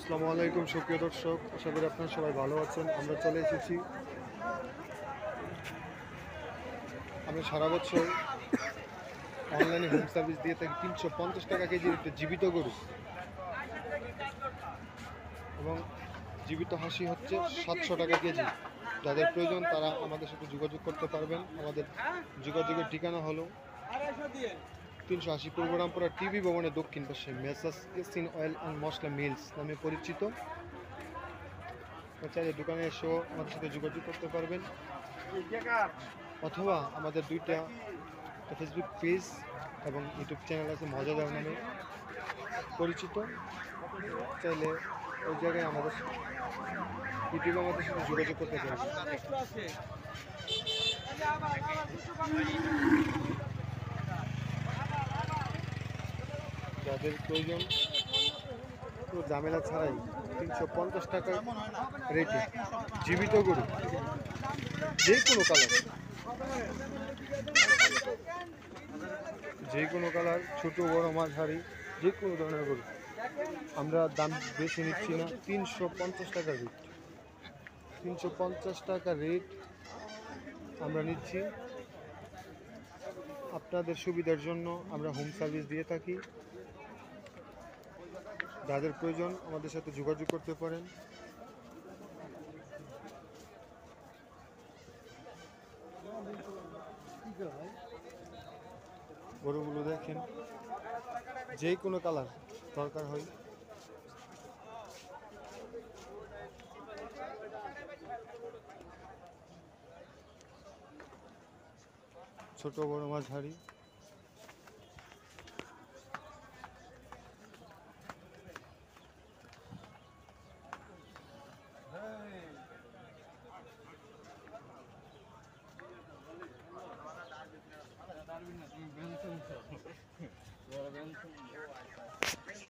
আসসালামু আলাইকুম সুপ্রিয় দর্শক, আশা করি আপনারা সবাই ভালো আছেন। আমরা চলে এসেছি, আমরা সারা বছর অনলাইনে হোম সার্ভিস দিয়ে থাকি 350 টাকা কেজির একটা জীবিত গরু, এবং জীবিত হাসি হচ্ছে 700 টাকা কেজি। যাদের প্রয়োজন তারা আমাদের সাথে যোগাযোগ করতে পারবেন। আমাদের যোগাযোগের ঠিকানা হলো 380 পূর্ব রামপুরা টিভি ভবনের দক্ষিণ পাশে messrs Yasin oil and masala mills নামে পরিচিত। চাইলে দোকানে এসেও আমাদের সাথে যোগাযোগ করতে পারবেন, অথবা আমাদের দুইটা ফেসবুক পেজ এবং ইউটিউব চ্যানেল আছে মজাদার নামে পরিচিত। চাইলে ওই জায়গায় আমাদের ইউটিউবে আমাদের সাথে যোগাযোগ করতে পারবেন। যাদের প্রয়োজন কোনো ঝামেলা ছাড়াই 350 টাকা রেটে জীবিত গরু, যে কোনো কালার, যে কোনো কালার, ছোটো বড় মাঝারি যে কোনো ধরনের গরু আমরা দাম বেশি নিচ্ছি না। 350 টাকা রেট, 350 টাকা রেট আমরা নিচ্ছি। আপনাদের সুবিধার জন্য আমরা হোম সার্ভিস দিয়ে থাকি। যাদের প্রয়োজন আমাদের সাথে যোগাযোগ করতে পারেন। গরুগুলো দেখেন, যে কোনো কালার দরকার হয়। ছোট বড় মাঝারি